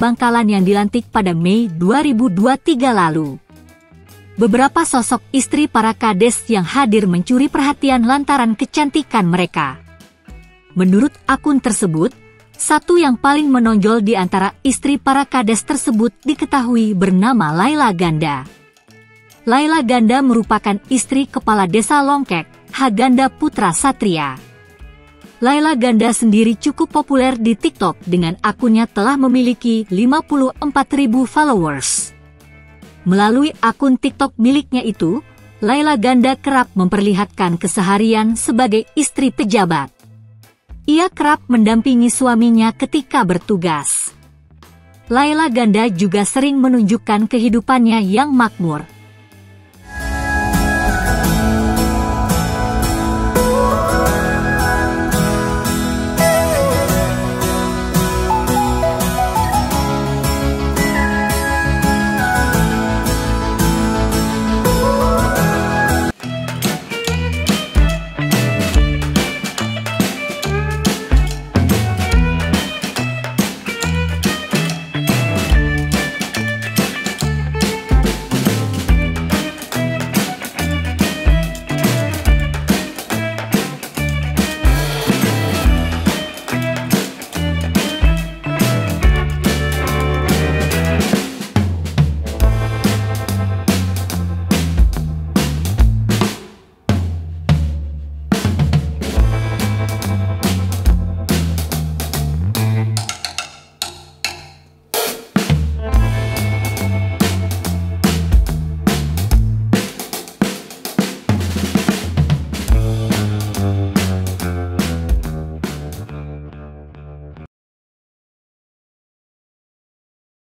Bangkalan yang dilantik pada Mei 2023 lalu. Beberapa sosok istri para kades yang hadir mencuri perhatian lantaran kecantikan mereka. Menurut akun tersebut, satu yang paling menonjol di antara istri para kades tersebut diketahui bernama Laila Ganda. Laila Ganda merupakan istri Kepala Desa Longkek, Haganda Putra Satria. Laila Ganda sendiri cukup populer di TikTok dengan akunnya telah memiliki 54.000 followers. Melalui akun TikTok miliknya itu, Laila Ganda kerap memperlihatkan keseharian sebagai istri pejabat. Ia kerap mendampingi suaminya ketika bertugas. Laila Ganda juga sering menunjukkan kehidupannya yang makmur.